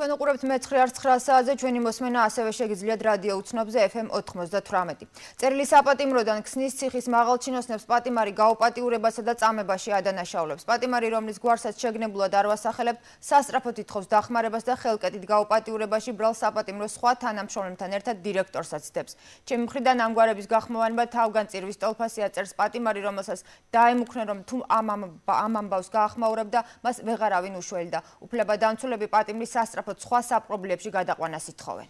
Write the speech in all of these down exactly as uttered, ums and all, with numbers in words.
Თქვენ უყურებთ მეცხრე არც ცხრა საათზე, ჩვენი მოსმენა ასევე შეგიძლიათ რადიო უცნობზე ეფ ემ ოთხმოცდათვრამეტი. წერილი საპატიმროდან ქსნის ციხის მაღალჩინოსნებს პატიმარი გაუპატიურებასა და წამებაში ადანაშაულებს. პატიმარი, რომლის გვარსაც შეგნებულად არ ვასახელებთ, სასწრაფოდ ითხოვს დახმარებას და ხელკეთით გაუპატიურებაში ბრალ საპატიმროს სხვა თანამშრომლებთან ერთად დირექტორსაც ცდებს. ჩემი მხრიდან ამგვარების გახმოვანება თავგანწირვის ტოლფასია, წერს პატიმარი, რომელსაც დაემუქრნენ, რომ თუ ამ ამბავს გაახმაურებდა, მას ვეღარავინ უშველდა. უფლებადამცველები პატიმრის სასწრაფოდ სხვა საპრობლემებში გადაყვანას ითხოვენ.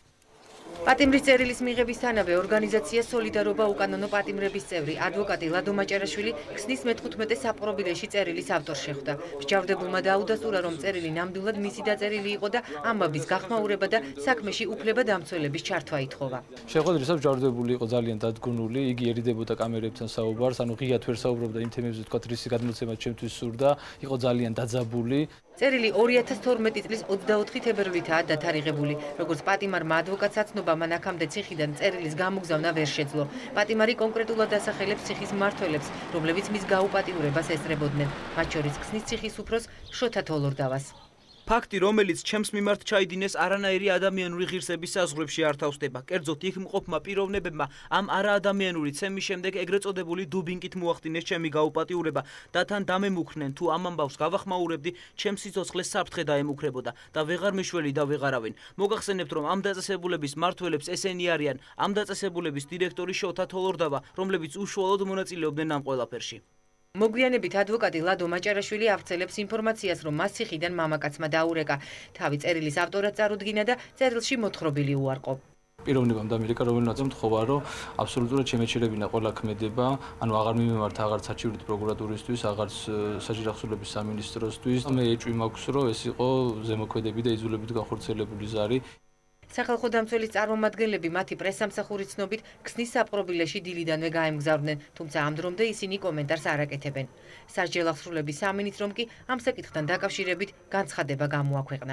პატიმრის წერილის მიღებისთანავე ორგანიზაცია სოლიდარობა უკანონო პატიმრების წევრი ადვოკატი ლადო მაჭარაშვილი ქსნის მეთერთმეტე საპყრობილეში წერილის ავტორს შეხვდა. მსჯავრდებულმა დაუდასტურა, რომ წერილი ნამდვილად მისი დაწერილი იყო და ამბების გახმაურება და საქმეში უფლებადამცველების ჩართვა ითხოვა. შეხვედრისას მსჯავრდებული იყო ძალიან დადგუნული, იგი ერიდებოდა კამერებთან საუბარს, ანუ ღიად ვერ საუბრობდა იმ თემებზე, თქვა რისი გადმოცემა ჩემთვის სურდა, იყო ძალიან დაძაბული. წერილი ორი ათას თორმეტი წლის ოცდაოთხი თებერვლითაა დათარიღებული. როგორც პატიმარმა ადვოკატს აცნობა, მან აქამდე ციხიდან წერილის გამოგზავნა ვერ შეძლო. პატიმარი კონკრეტულად ასახელებს ციხის მმართველებს, რომლებიც მის გაუპატიურებას ესწრებოდნენ, მათ შორის ქსნის ციხის უფროს შოთა თოლორდავას. ფაქტი, რომელიც ჩემს მიმართ ჩაიდინეს, არანაირი ადამიანური ღირსების საზღვრებში არ თავსდება. კერძოდ, იქ მყოფმა პიროვნებებმა ამ არაადამიანური ცემის შემდეგ ეგრეთ წოდებული დუბინკით მოახდინეს ჩემი გაუპატიურება და თან დამემუქრნენ, თუ ამ ამბავს გავახმაურებდი, ჩემს სიცოცხლეს საფრთხე დაემუქრებოდა და ვეღარ მეშველი და ვეღარავინ. მოგახსენებთ, რომ ამ დაწესებულების მმართველებს ესენი არიან ამ დაწესებულების დირექტორი შოთა თოლორდავა, რომლებიც უშუალოდ მონაწილეობდნენ ამ ყველაფერში. მოგვიანებით ადვოკატი ლადო მაჭარაშვილი ავრცელებს ინფორმაციას, რომ მას ციხიდან მამაკაცმა დაურეკა. თავი წერილის ავტორად წარუდგინა და წერილში მოთხრობილი უარყო. პიროვნებამ დამირეკა, რომელმაც მთხოვა, რომ აბსოლუტურად შემეჩერებინა ყველა ქმედება, ანუ აღარ მიემართა აღარც საჩივრით პროკურატურისთვის, აღარც სასჯელაღსრულების სამინისტროსთვის. მე ეჭვი მაქვს, რომ ეს იყო ზემოქმედები და იძულებით განხორციელებული ზარი. სახალხო დამცველის წარმომადგენლები მათი პრესსამსახურის ცნობით ქსნის საპყრობილეში დილიდანვე გაემგზავრნენ, თუმცა ამ დრომდე ისინი კომენტარს არ აკეთებენ. სასჯელაღსრულების სამინისტრომ კი ამ საკითხთან დაკავშირებით განცხადება გამოაქვეყნა.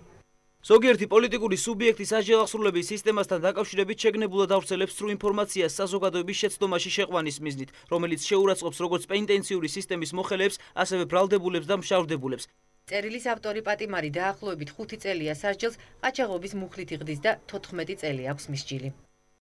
ზოგიერთი პოლიტიკური სუბიექტი სასჯელაღსრულების სისტემასთან დაკავშირებით შეგნებულად ავრცელებს სრულ ინფორმაციას საზოგადოების შეცდომაში შეყვანის მიზნით, რომელიც შეურაცხყოფს როგორც პენიტენციური სისტემის მოხელეებს, ასევე ბრალდებულებს და მსჯავრდებულებს. წერილის ავტორი პატიმარი დაახლოებით ხუთი წელია სასჯელს ყაჩაღობის მუხლით იხდის და თოთხმეტი წელი აქვს მის ჭილი.